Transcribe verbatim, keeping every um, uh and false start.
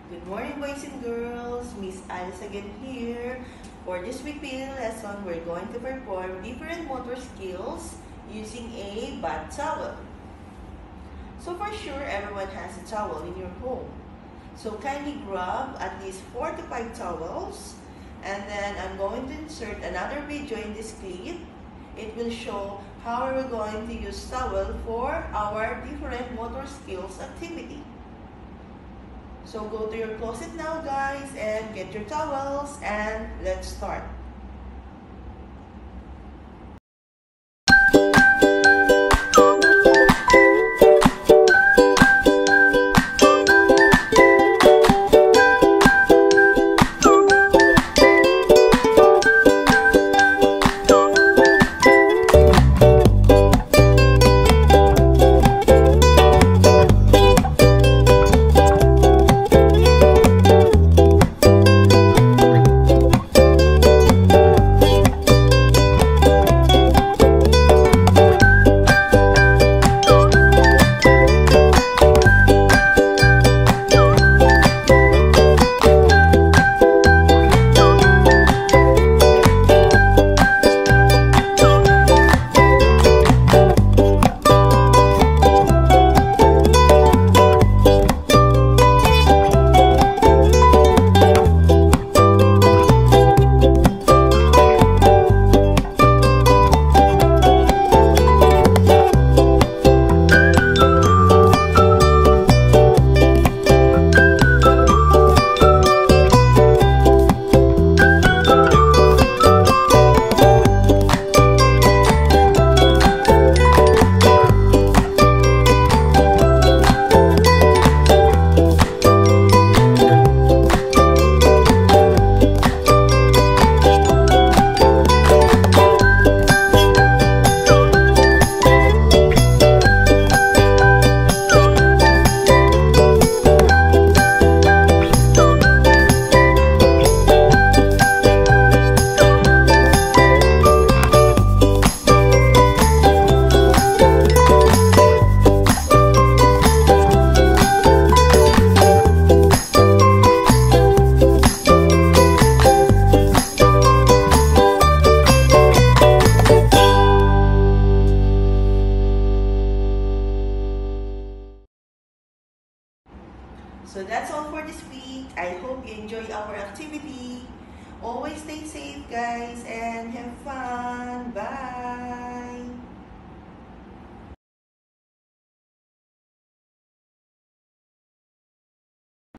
Good morning, boys and girls. Miss Alice again here. For this week P E lesson, we're going to perform different motor skills using a bath towel. So for sure, everyone has a towel in your home. So kindly grab at least four to five towels, and then I'm going to insert another video in this clip. It will show how we're going to use towel for our different motor skills activity. So go to your closet now, guys, and get your towels, and let's start. So that's all for this week. I hope you enjoy our activity. Always stay safe, guys, and have